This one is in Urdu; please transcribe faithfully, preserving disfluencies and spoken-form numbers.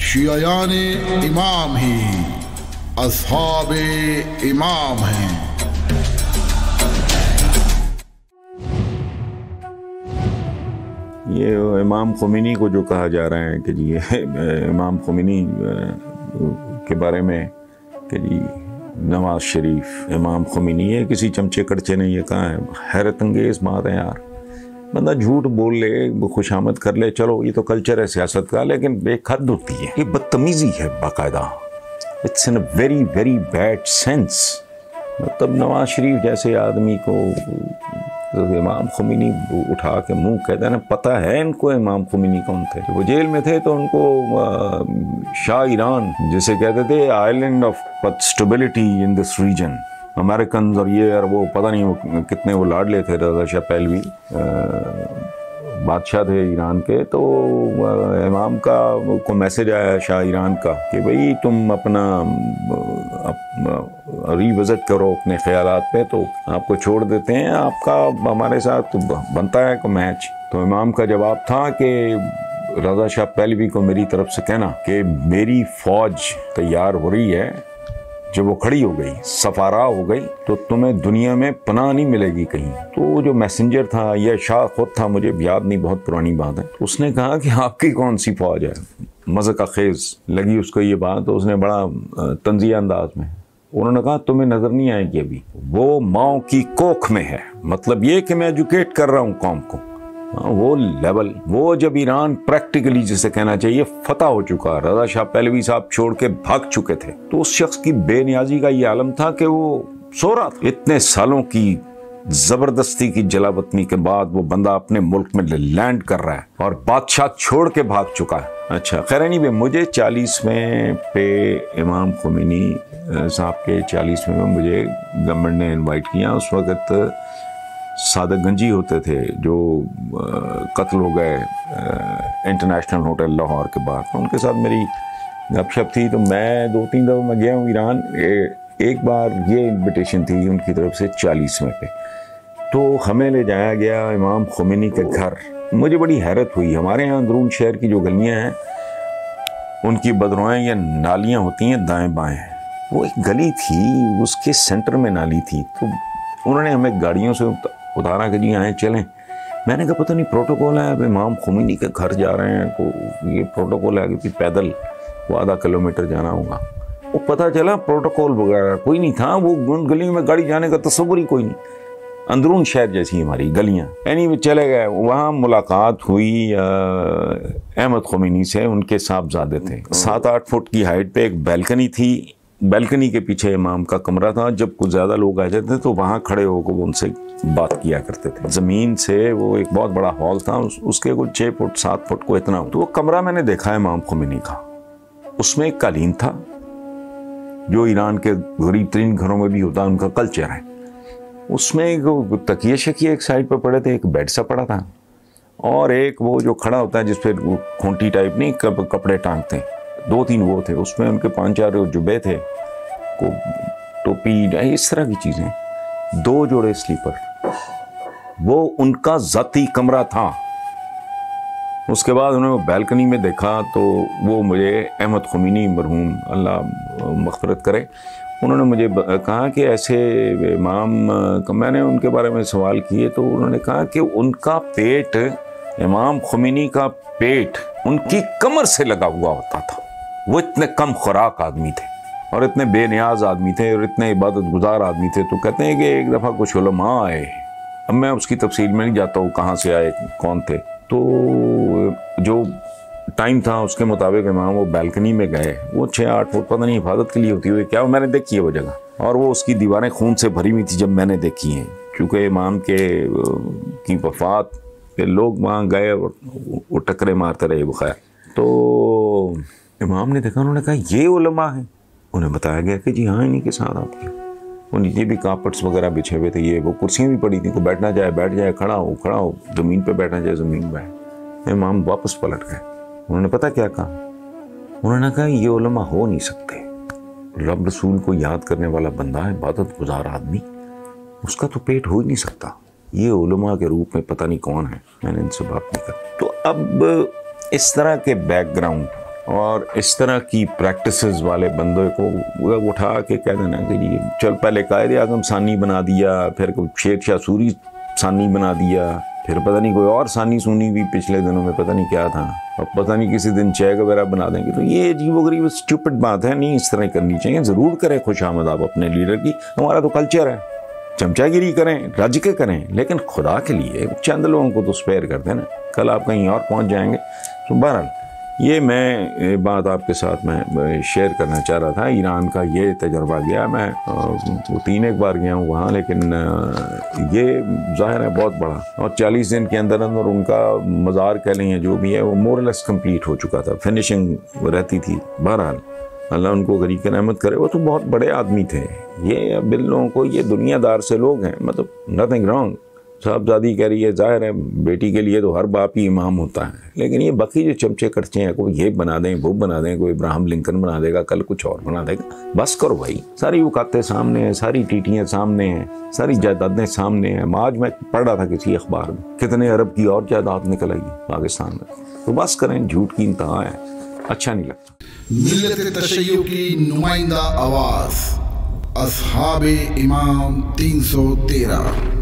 شیعیان امام ہی اصحاب امام ہیں۔ یہ امام خمینی کو جو کہا جا رہا ہے کہ جی امام خمینی کے بارے میں کہ جی نواز شریف امام خمینی ہے، کسی چمچے کڑچے نے یہ کہا ہے، حیرت انگیز بات ہے یار۔ بندہ جھوٹ بول لے، خوش آمد کر لے، چلو یہ تو کلچر ہے سیاست کا، لیکن ایک حد ہوتی ہے، یہ بدتمیزی ہے باقاعدہ۔ It's in a very very bad sense. مطلب نواز شریف جیسے آدمی کو امام خمینی اٹھا کے منہ کہتا ہے نا، پتہ ہے ان کو امام خمینی کون تھے۔ وہ جیل میں تھے تو ان کو شاہ ایران جسے کہتے تھے island of stability in this region, Americans اور یہ اور وہ پتہ نہیں وہ کتنے وہ لاڈلے تھے، رضا شاہ پہلوی بادشاہ تھے ایران کے۔ تو امام کا کو میسج آیا شاہ ایران کا کہ بھئی تم اپنا ری وزٹ کرو اپنے خیالات پہ، تو آپ کو چھوڑ دیتے ہیں، آپ کا ہمارے ساتھ بنتا ہے کوئی میچ۔ تو امام کا جواب تھا کہ رضا شاہ پہلوی کو میری طرف سے کہنا کہ میری فوج تیار ہو رہی ہے، جب وہ کھڑی ہو گئی، سفارا ہو گئی، تو تمہیں دنیا میں پناہ نہیں ملے گی کہیں۔ تو وہ جو میسنجر تھا، یہ شاہ خود تھا، مجھے یاد نہیں، بہت پرانی بات ہے، اس نے کہا کہ آپ کی کون سی فوج ہے؟ مذاق خیز لگی اس کو یہ بات، تو اس نے بڑا طنزیہ انداز میں انہوں نے کہا تمہیں نظر نہیں آئے گی ابھی، وہ ماؤں کی کوکھ میں ہے۔ مطلب یہ کہ میں ایجوکیٹ کر رہا ہوں قوم کو، وہ لیول، وہ جب ایران پریکٹیکلی جسے کہنا چاہیے فتح ہو چکا، رضا شاہ پہلوی صاحب چھوڑ کے بھاگ چکے تھے، تو اس شخص کی بے نیازی کا یہ عالم تھا کہ وہ سو رہا تھا۔ اتنے سالوں کی زبردستی کی جلا وطنی کے بعد وہ بندہ اپنے ملک میں لینڈ کر رہا ہے اور بادشاہ چھوڑ کے بھاگ چکا ہے۔ اچھا خیر نہیں، مجھے چالیسویں پہ امام خمینی صاحب کے چالیسویں میں مجھے گورنمنٹ نے انوائٹ کیا۔ اس وقت صادق گنجی ہوتے تھے جو قتل ہو گئے انٹرنیشنل ہوٹل لاہور کے باہر، ان کے ساتھ میری گپ شپ تھی، تو میں دو تین دفعہ میں گیا ہوں ایران۔ ایک بار یہ انویٹیشن تھی ان کی طرف سے چالیسویں پہ، تو ہمیں لے جایا گیا امام خمینی کے گھر۔ مجھے بڑی حیرت ہوئی، ہمارے یہاں اندرون شہر کی جو گلیاں ہیں ان کی بدروائیں یا نالیاں ہوتی ہیں دائیں بائیں، وہ ایک گلی تھی اس کے سینٹر میں نالی تھی، تو انہوں نے ہمیں گاڑیوں سے اتارا کہ جی آئیں چلیں۔ میں نے کہا پتہ نہیں پروٹوکول ہے، اب امام خمینی کے گھر جا رہے ہیں تو یہ پروٹوکول ہے کہ پیدل وہ آدھا کلو میٹر جانا ہوگا۔ وہ پتہ چلا پروٹوکول وغیرہ کوئی نہیں تھا، وہ گلیوں میں گاڑی جانے کا تصور ہی کوئی نہیں، اندرون شہر جیسی ہماری گلیاں۔ اینی وہ چلے گئے، وہاں ملاقات ہوئی احمد خمینی سے، ان کے صاحبزادے تھے، سات آٹھ فٹ کی ہائٹ پہ ایک بیلکنی تھی، بیلکنی کے پیچھے امام کا کمرہ تھا، جب کچھ زیادہ لوگ آ جاتے تو وہاں کھڑے ہو کے وہ ان سے بات کیا کرتے تھے۔ زمین سے وہ ایک بہت بڑا ہال تھا، اس کے کچھ چھ فٹ سات فٹ کو اتنا، تو وہ کمرہ میں نے دیکھا امام خمینی کا، اس میں ایک قالین تھا جو ایران کے غریب ترین گھروں میں بھی ہوتا ہے، ان کا کلچر ہے، اس میں ایک تکیے شکیے ایک سائڈ پہ پڑے تھے، ایک بیڈ سا پڑا تھا، اور ایک وہ جو کھڑا ہوتا ہے جس پہ کھونٹی ٹائپ نہیں کپڑے ٹانگتے ہیں، دو تین وہ تھے، اس میں ان کے پانچ چار جبے تھے، کو ٹوپی، اس طرح کی چیزیں، دو جوڑے سلیپر، وہ ان کا ذاتی کمرہ تھا۔ اس کے بعد انہوں نے بیلکنی میں دیکھا تو وہ مجھے احمد خمینی مرحوم اللہ مغفرت کرے، انہوں نے مجھے کہا کہ ایسے امام، میں نے ان کے بارے میں سوال کیے تو انہوں نے کہا کہ ان کا پیٹ، امام خمینی کا پیٹ ان کی کمر سے لگا ہوا ہوتا تھا، وہ اتنے کم خوراک آدمی تھے اور اتنے بے نیاز آدمی تھے اور اتنے عبادت گزار آدمی تھے۔ تو کہتے ہیں کہ ایک دفعہ کچھ علماء آئے، اب میں اس کی تفصیل میں نہیں جاتا ہوں کہاں سے آئے کون تھے، تو جو ٹائم تھا اس کے مطابق امام وہ بیلکنی میں گئے، وہ چھ آٹھ فٹ پتہ نہیں حفاظت کے لیے ہوتی ہوئی کیا، میں نے دیکھی ہے وہ جگہ، اور وہ اس کی دیواریں خون سے بھری ہوئی تھی جب میں نے دیکھی ہیں، کیونکہ امام کے کی وفات کے لوگ وہاں گئے اور وہ ٹکرے مارتے رہے بخیر۔ تو امام نے دیکھا، انہوں نے کہا یہ علماء ہیں، انہیں بتایا گیا کہ جی ہاں انہی کے ساتھ آپ کی، وہ نیچے بھی کارپٹس وغیرہ بچھے ہوئے تھے، یہ وہ کرسیاں بھی پڑی تھیں، کو بیٹھنا چاہے بیٹھ جائے، کھڑا ہو کھڑا ہو، زمین پہ بیٹھنا چاہے زمین پہ۔ امام واپس پلٹ گئے، انہوں نے پتہ کیا کہا، انہوں نے کہا یہ علماء ہو نہیں سکتے، رب رسول کو یاد کرنے والا بندہ ہے، عبادت گزار آدمی، اس کا تو پیٹ ہو ہی نہیں سکتا، یہ علماء کے روپ میں پتہ نہیں کون ہے، میں نے ان سے بات نہیں کر۔ تو اب اس طرح کے بیک گراؤنڈ اور اس طرح کی پریکٹسز والے بندے کو اٹھا کے کہہ دینا کہ جی چل پہلے قائد اعظم ثانی بنا دیا، پھر شیر شاہ سوری ثانی بنا دیا، پھر پتہ نہیں کوئی اور ثانی سونی بھی پچھلے دنوں میں پتہ نہیں کیا تھا، اور پتہ نہیں کسی دن چیک وغیرہ بنا دیں گے. تو یہ عجیب و غریب اسٹوپڈ بات ہے، نہیں اس طرح کرنی چاہیے. ضرور کریں خوش آمد آپ اپنے لیڈر کی، ہمارا تو کلچر ہے. چمچا گیری کریں، رج کے کریں، لیکن خدا کے لیے چند لوگوں کو تو اسپیئر کر دیں نا. کل آپ کہیں اور پہنچ جائیں گے. تو بہرحال یہ میں بات آپ کے ساتھ میں شیئر کرنا چاہ رہا تھا. ایران کا یہ تجربہ گیا، میں وہ تین ایک بار گیا ہوں وہاں، لیکن یہ ظاہر ہے بہت بڑا، اور چالیس دن کے اندر اندر ان کا مزار کہہ لیں یا جو بھی ہے وہ مور لیس کمپلیٹ ہو چکا تھا، فنشنگ رہتی تھی. بہرحال اللہ ان کو غریق رحمت کرے. وہ تو بہت بڑے آدمی تھے. یہ بل لوگوں کو، یہ دنیا دار سے لوگ ہیں، مطلب نتھنگ رانگ. صاحبزادی کہہ رہی ہے، ظاہر ہے بیٹی کے لیے تو ہر باپ ہی امام ہوتا ہے، لیکن یہ باقی جو چمچے کرچے ہیں، کوئی یہ بنا دیں وہ بنا دیں، کوئی ابراہم لنکن بنا دے گا، کل کچھ اور بنا دے گا. بس کرو بھائی. ساری اوقاتیں سامنے ہیں، ساری ٹیٹیاں سامنے ہیں، ساری جائیدادیں سامنے ہیں. آج میں پڑھ رہا تھا کسی اخبار میں کتنے ارب کی اور جائیداد نکل آئی پاکستان میں. تو بس کریں، جھوٹ کی انتہا ہے، اچھا نہیں لگتا. ملت تشیع کی نمائندہ آواز اصحاب امام تین سو تیرہ.